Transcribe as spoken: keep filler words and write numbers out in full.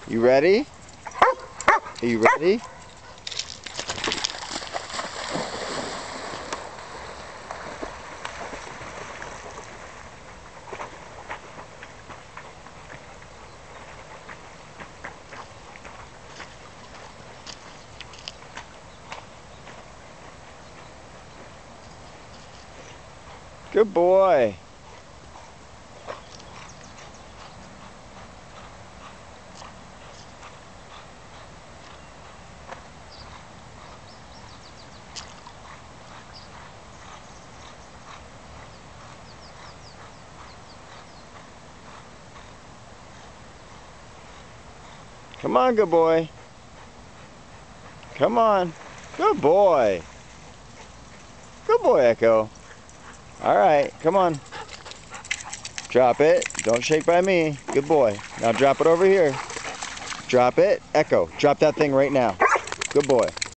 You ready? Are you ready? Good boy. Come on, good boy. Come on. Good boy. Good boy, Echo. All right, come on. Drop it. Don't shake by me. Good boy. Now drop it over here. Drop it. Echo, drop that thing right now. Good boy.